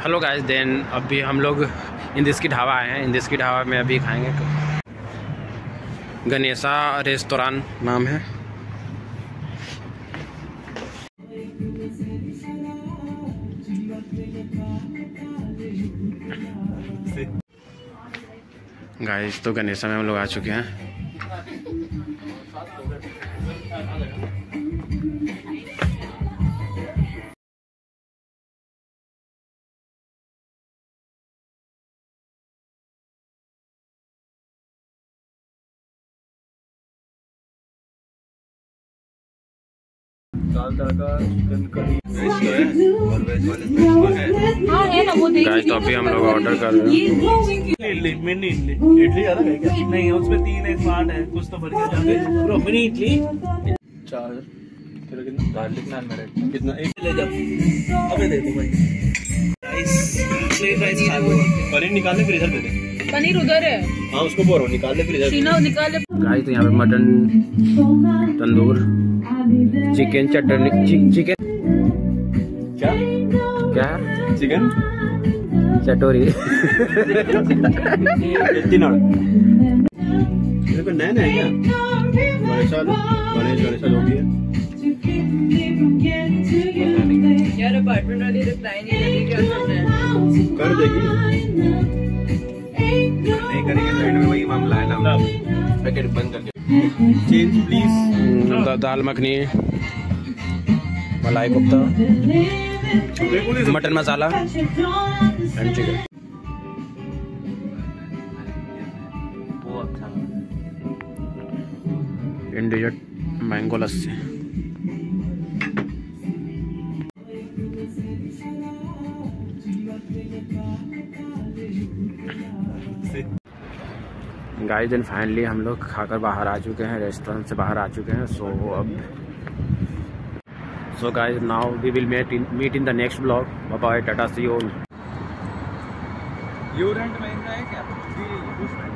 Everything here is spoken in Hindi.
हेलो गाइस, देन अभी हम लोग इंदिस की ढाबा आए हैं। इंदिस की ढाबा में अभी खाएंगे, गणेशा रेस्तोरां नाम है। गाइस तो गणेशा में हम लोग आ चुके हैं। दाल तड़का, चिकन करी और वेज वाले हाँ है ना वो देख। गाइस तो अभी हम लोग ऑर्डर कर रहे हैं। इडली मिनी इडली ज़्यादा है क्या? नहीं, उसमें 3 है, 8 है, कुछ तो बढ़ के जाते हैं। ब्रो मिनी इडली 4 तेरा कितना? गार्लिक नान मेरे कितना? एक ले जाओ। अबे दे दो भाई। राइस प्लेन राइस खा लो। पनीर निकाल ले, फिर इधर दे दे। पनीर उधर है। हाँ उसको बोलो निकाल ले, फिर इधर शीना निकाल ले। गाइस तो यहाँ पे mutton tandoor, chicken chutney, chicken क्या चिकन चटोरी मेरे को नया है क्या? गणेशा जो भी है यार अपार्टमेंट वाली रिप्लाई नहीं करी, क्या करना है? कर देगी, नहीं करेंगे तो एंड में वही मामला है ना। पैकेट बंद करके change please. Dal makhani, malai kofta, mutton masala and chicken. In dessert mango lassi. Guys then finally हम लोग खाकर बाहर आ चुके हैं, रेस्टोरेंट से बाहर आ चुके हैं। So guys now we will meet in the next blog. Bye bye, tata, see you. ये रेंट महंगा है क्या?